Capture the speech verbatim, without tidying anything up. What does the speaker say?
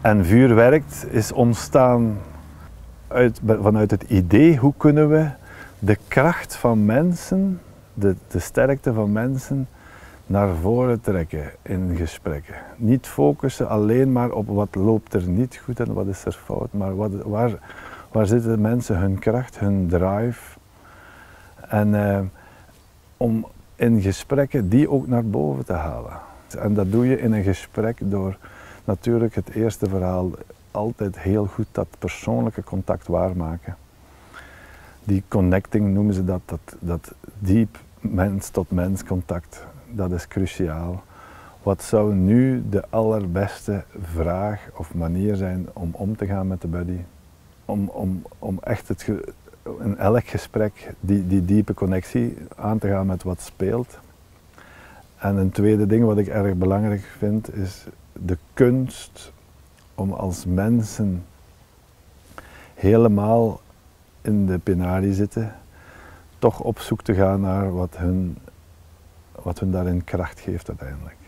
En Vuur werkt is ontstaan uit, vanuit het idee hoe kunnen we de kracht van mensen, de, de sterkte van mensen naar voren trekken in gesprekken. Niet focussen alleen maar op wat loopt er niet goed en wat is er fout, maar wat, waar, waar zitten mensen hun kracht, hun drive. En eh, om in gesprekken die ook naar boven te halen. En dat doe je in een gesprek door natuurlijk het eerste verhaal altijd heel goed dat persoonlijke contact waarmaken. Die connecting noemen ze dat, dat, dat diep mens tot mens contact, dat is cruciaal. Wat zou nu de allerbeste vraag of manier zijn om om te gaan met de buddy? Om, om, om echt het ge, in elk gesprek die, die diepe connectie aan te gaan met wat speelt. En een tweede ding wat ik erg belangrijk vind is de kunst om als mensen helemaal in de penarie zitten, toch op zoek te gaan naar wat hun, wat hun daarin kracht geeft uiteindelijk.